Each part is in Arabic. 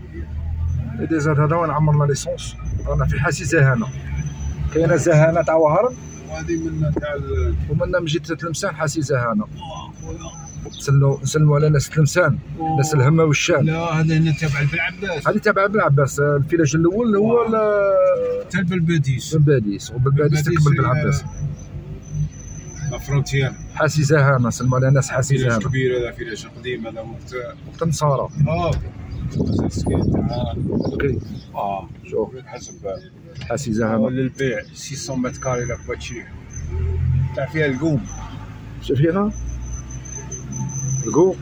دي زاد هذا وين عمرنا ليسونس. رانا في حاسي زهانه، كاينه زهانه تاع وهران وهذه منا تاع ومنا مجيت تلمسان حاسي زهانه. نسلموا على ناس تلمسان، ناس الهمه والشام. لا هذا هنا تابع لبلعباس. هذه تابع لبلعباس، الفيلاج الاول هو تاع بلباديس. بلباديس وبلباديس تكمل بالعباس. لا فرونتيير. حاسي زهانه، سلموا على ناس حاسي زهانه. فيلاج كبير هذا، فيلاج قديم هذا وقت النصارى. مسكين تاع شوف حسب حاسي زهانه للبيع 600 متر كاري لك باتشي تاع فيها القوم. شوف فيها القوم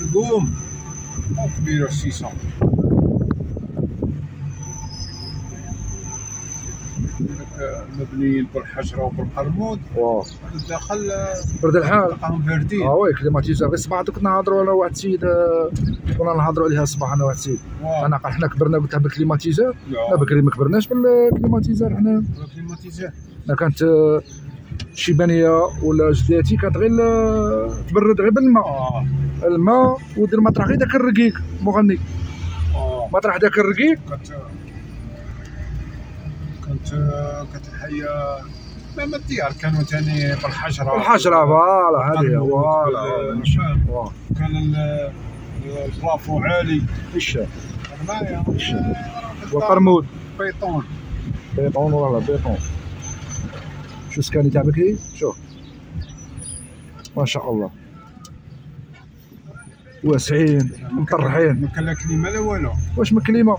كبيره 600. مبنيين بالحجره وبالقرمود. واه داخل برد الحال. تلقاهم باردين. وي كليماتيزور. غير صباح دوك نهضروا انا واحد السيد، كنا نهضروا عليها الصباح انا واحد السيد. انا قال حنا كبرنا قلت له بالكليماتيزور. لا بكري ما كبرناش بالكليماتيزور حنا. الكليماتيزور انا كانت الشيبانيه ولا جداتي كانت غير تبرد غير بالماء. الماء ودير مطرح غير داك الرقيق مغني. مطرح داك الرقيق كانت الحياه ما الديار كانوا ثاني بالحجره. فوالا هذه فوالا. كان البلافو عالي. الشام المايه والقرمود بيطون ولا بيطون. شو سكاني تاع بكري؟ شوف ما شاء الله واسعين مطرحين. ما كان لا كلمه لا والو. واش من كلمه؟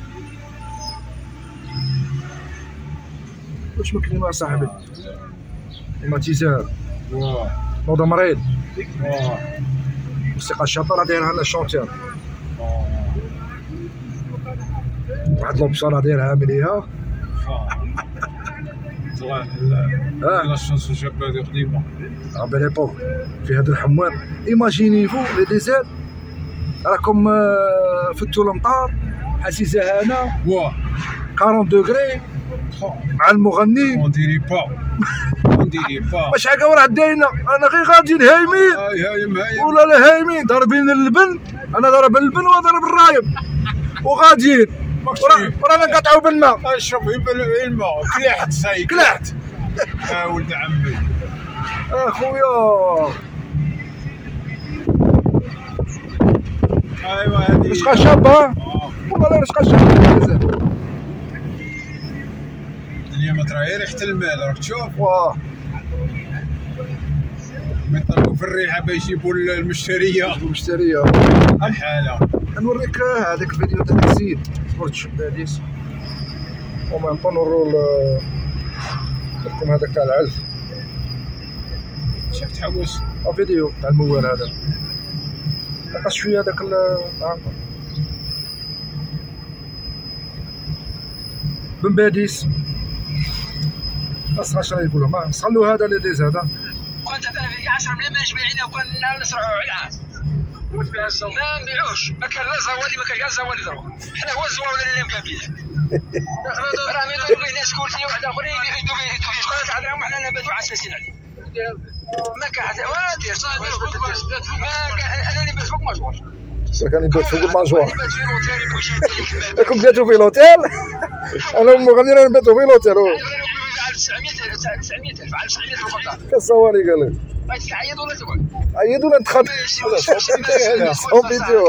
واش من كلمه صاحبي؟ كليماتيزور. نوضه مريض. موسيقى الشاطره دايرها لنا الشونتير. واحد لوبصاله دايرها مليها. لا الشانسون شابه قديمه. باليبوك في هذا الحمام. ايماجيني فو لي ديزير راكم فتوا الامطار حاسي زهانه 40 دوغري مع المغني. اون ديري با واش حكا وراه داينا. انا غير غاديين هايمين ولا لا هايمين ضاربين اللبن. انا ضارب اللبن وضارب الرايب وغاديين ورانا نقطعوا بالماء. اشرب الماء كلحت سايق كلحت. ولد عمي اخويا. ايوا هذه رشقه شابه والله لا رشقه شابه. الدنيا ما تراهي ريحه المال راك تشوف. واه يطلقوا في الريحه باش يجيبوا المشتريه الحاله. نوريك هذاك الفيديو تاع السيد صورت الشبابيس وما نبقاو نورو لكم هذاك تاع العلف. شفت حوس فيديو تاع الموال هذا نقص شويه هذاك بن باديس. بس اش يقولوا ما نصلوا هذا اللي ديز هذا. كنت انا في 10 مليون ما نجمعينها وكنا نسرعوا على العاس. ما نبيعوش. ما كان لا زوالي ما كان كاع زوالي ضرب. حنا هو الزواول اللي مكافيه. راه يدوروا ناس كلشي واحد اخرين يدوروا شكون تعرفهم حنا نباتوا عساسين عليه. ما كان حتى وادير انا اللي بات فوق ماجور. كان يبات فوق الماجور. راكم باتوا في لوتيل. انا المغني راه نباتوا في لوتيل. 900,000 على 900,000 فقط. كالصوالي قال لك. تعيط ولا تقعد؟ عيط ولا نتخد؟ صوب فيديو.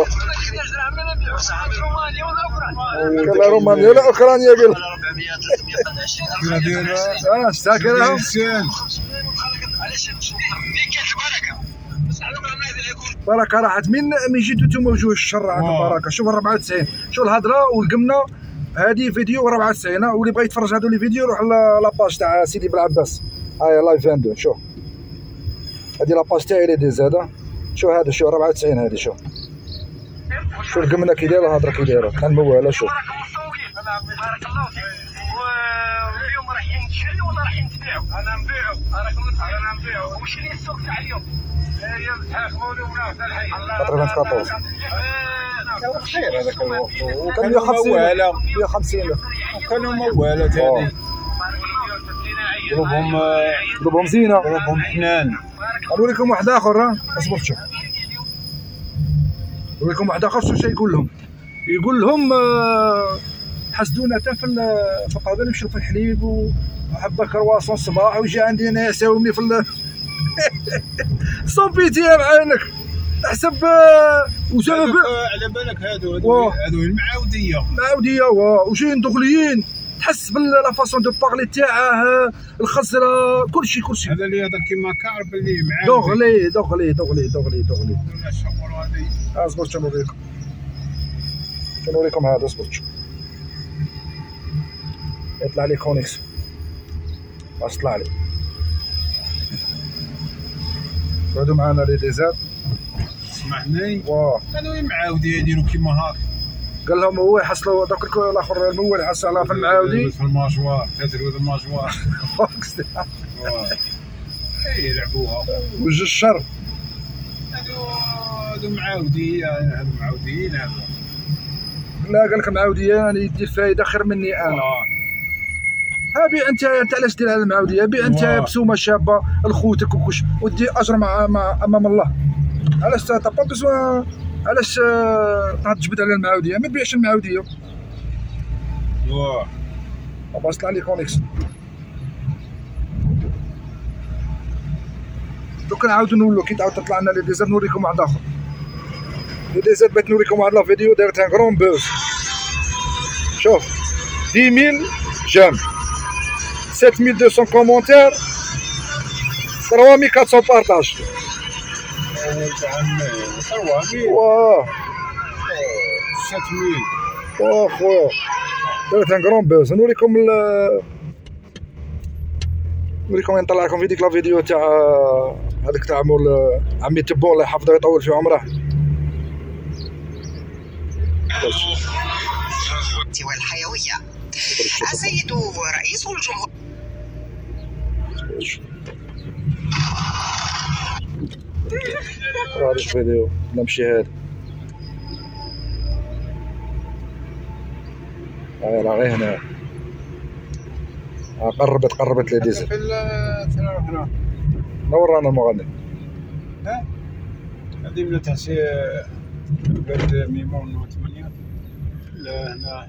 كان رومانيا ولا اوكرانيا قال لك. ساكنهم. بركه راحت من جيتو نتوما وجوه الشر عند بركه. شوف 94 شوف الهضره والقمنه. هذه فيديو 94 واللي بغى يتفرج هذو لي فيديو يروح لاباج تاع سيدي بلعباس. هاي لايف 22 شوف هذه لاباج تاعي لي ديز هذا. شوف هذا شوف 94 هذه شوف القمنه كي دايره الهضره كي دايره كان موالة. شوف بارك الله فيك. واليوم رايحين نشريو ولا رايحين تبيعوا؟ انا نبيعوا. انا نبيعوا. وش اللي السوق تاع اليوم؟ اليوم تحاكموني ولا حتى الحي. 94 كان خير هذاك الوقت. وكان 150 وكانوا موالة ثاني. ضربهم زينه. ضربهم حنان. نوريكم واحد اخر. اصبر شوف نوريكم واحد اخر شو يقول لهم. يقول لهم حسدونا حتى في القضاء نمشيو في الحليب وحبه كرواسون الصباح ويجي عندي انا يساومني في صون بيتي عينك حسب وجاب على بالك هادو المعاوديه وجايين دغليين تحس بلا فاسون دو باغلي تاعه الخزره كلشي هذا اللي يهضر كيما كعرف اللي معاودي دغلي اصبر نوريكم هذا اصبر يطلع لي كونيكس واش طلع لي قعدوا معنا لي ديزات سمعني هادو المعاوديه يديروا كيما هاك قال لهم هو يحصلوا داك الاخر المول يحصلها في المعاودي في الماجوار تدروا الماجوار يلعبوها وجه الشر هادو معاوديه هادو لا قال لك معاوديه انا يدي فايده خير مني انا بيع انت علاش دير على المعاوديه بيع انت بسومه شابه لخوتك وكلش ودي اجر مع امام الله علاش تابا بزوا علاش تجبد على المعاوديه ما تبيعش المعاوديه باش طلع لي كونيكس دوك نعاودو نولو كي تعاود تطلع لنا لي ديزات نوريكم واحد اخر لي ديزات بغيت نوريكم واحد لا فيديو دارت ان كرون بوز شوف 10000 جيم 7200 كومونتير 3400 بارطاج واه 7000 واه خويا درت ان كرون بوز نوريكم نطلع لكم في ديك لا فيديو تاع هذاك تاع مول عمي تبون الله يحفظه ويطول في عمره والحيوية. السيد رئيس الجمهورية هذا الفيديو نمشي هذا راه غير هنا قربت لي ديزل نور رانا المغني هذه من تحسي بلاد ميمون و8 لا هنا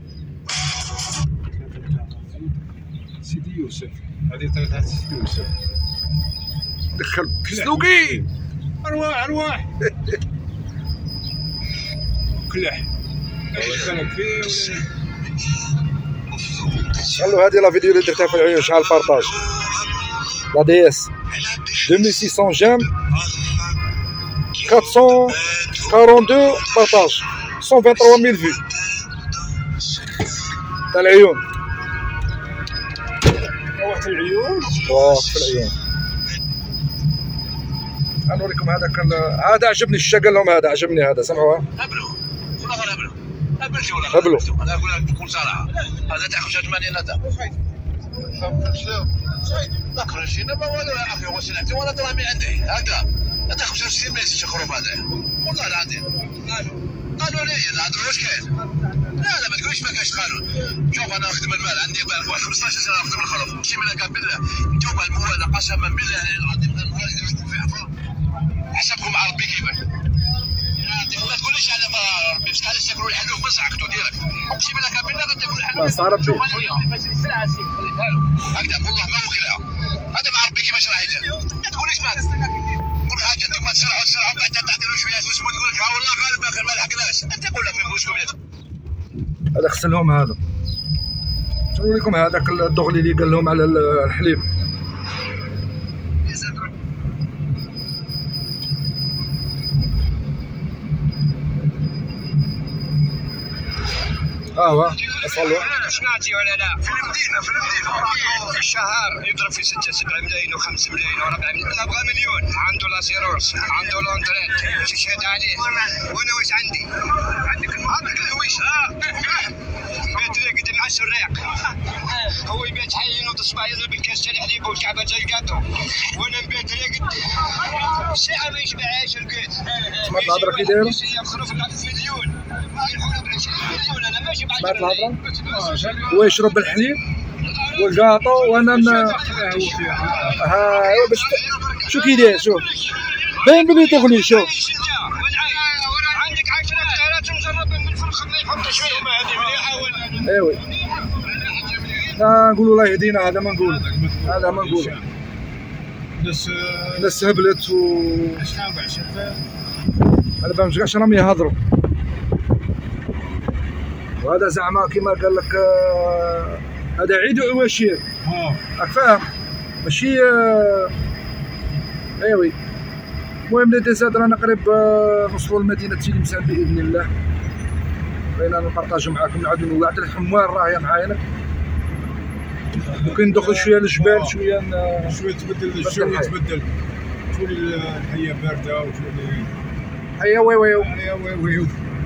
سيدي يوسف هذه ثلاثة سيدي يوسف دخل سلوقي ارواح كلح بالك فيه خلو هذه لا فيديو اللي درتها في العيون شحال بارطاج لا دي اس 2600 جيم 442 بارطاج 123000 في تاع العيون وقت العيون في العيون نوريكم هذاك هذا عجبني الشا قال لهم هذا عجبني هذا سمعوها هبلوا انا اقول لك بكل صراحه هذا تاع 85 هذا ذاك رجينا ما والو يا اخي هو سلعتي ولا درامي عندي هكذا هذا 65 ما يصيرش خروب هذا والله العظيم قالوا لي هذا واش كاين لا ما تقوليش ما كاينش قانون شوف انا نخدم المال عندي 15 سنه نخدم الخروف ماشي من هكا بالله انتم الموالاه قسما بالله العظيم النهار اللي نكون فيه عفوا حسبكم مع ربي كيفاش ما تقوليش انا ما ربي بس علاش تاكلوا الحلوف بصعقتو ديرك ماشي من هكا بالله غتاكلوا الحلوف صار ربي هكذا والله ما وكلها هذا مع ربي كيفاش راه يدير ما تقوليش ما كل حاجه انتم تسرعوا بعد تعطيو شويه فلوس وتقول لك ها والله غالب باقي ما لحقناش انت قول لك فلوس هذا غسلهم هذا نوريكم هذاك الدغلي اللي قال لهم على الحليب صلوا سمعتي ولا لا؟ في المدينه في الشهر يضرب في 6 7 ملايين و5 ملايين و4 ملايين انا ابغى مليون عنده لاسيروس عنده لونتريت تشهد عليه وانا واش عندي؟ عندك الهويش بيت ريقد مع السراق هو يبيت حي ينوض الصباح يضرب الكاس تاع الحليب والكعبه تاع الكاتو وانا نبيت ريقد ساعه ما يشبعهاش الكيت سمعت الهضره كي داير؟ يخرج ب 10 مليون سمعت الهضره؟ هو يشرب الحليب والكاطو وانا باش شو كي داير شوف باين بلي دغلي شوف عندك 10 هكتارات مجربين بالفرخ ما يحطش ايوي لا نقولوا الله يهدينا، هذا ما نقول، هذا ما نقول. الناس هبلت و انا فهمت كاع راهم يهضروا، وهذا زعما كيما قال لك هذا عيد وعواشير، راك فاهم ماشي ايوي. المهم لي ديزاد رانا قريب نوصلوا لمدينة سيدي مسعود بإذن الله، بغينا نبارطاجو معاكم نعاودو نوعد الحموال راهي معايا، ممكن ندخل شويه للجبال شويه تبدل الجو، يتبدل تولي الحياه بارده وتولي هيا وي وي هيا وي وي